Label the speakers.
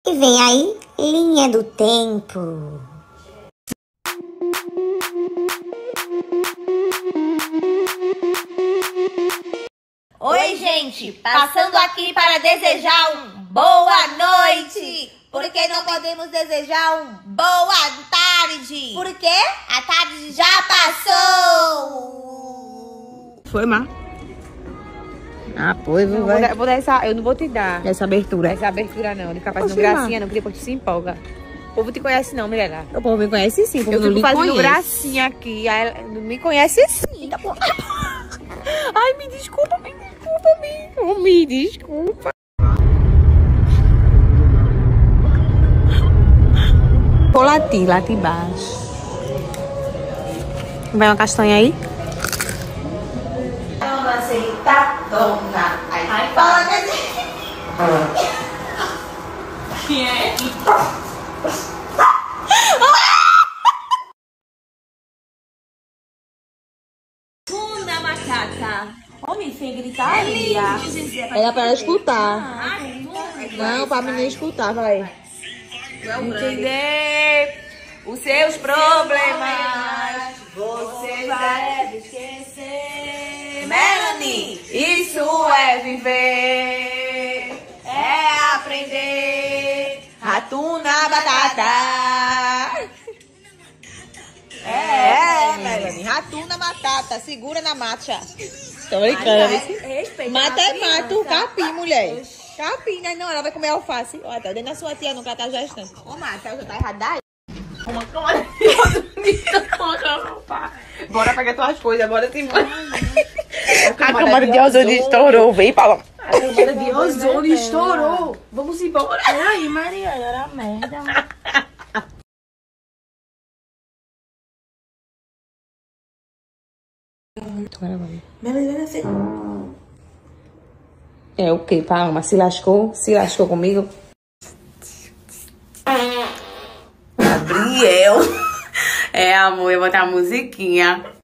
Speaker 1: E vem aí, linha do tempo.
Speaker 2: Oi, gente! Passando aqui para desejar boa noite! Porque não podemos desejar boa tarde! Porque a tarde já passou!
Speaker 3: Foi, Mar? Ah, pô, eu vou dar essa. Eu não vou te dar essa abertura. Essa abertura não. De ficar fazendo gracinha, não, porque depois tu se empolga. O povo te conhece, não, Mirella. O povo me conhece sim. O povo eu fico fazendo gracinha aqui. Aí, me conhece sim. Tá bom. Ai, me desculpa, me desculpa. Vou latir embaixo. Vai uma castanha aí?
Speaker 2: Não aceita, dona. Ai, fala que é? Funda macaca. Homem, feio gritaria.
Speaker 3: Era pra ela escutar. Não, pra menina escutar, vai. Entender os seus problemas. Você vai esquecer. Melanie, isso é viver. É aprender. Ratuna batata. Melanie, ratuna batata. Segura na marcha. Tô brincando. Mata é mato, capim, mulher. Capim, né? Não, ela vai comer alface. Olha, tá dentro da sua tia, nunca tá gestando. Ô, Mata, já tá errada aí. Uma câmera Bora pegar tuas coisas, bora se embora. A câmera de ozônio estourou, vem, Paula. A câmera de ozônio estourou. Vamos embora.
Speaker 2: Peraí, Maria, era merda.
Speaker 3: É o que, Palma? Se lascou? Se lascou comigo? Gabriel. É, amor, eu vou botar a musiquinha.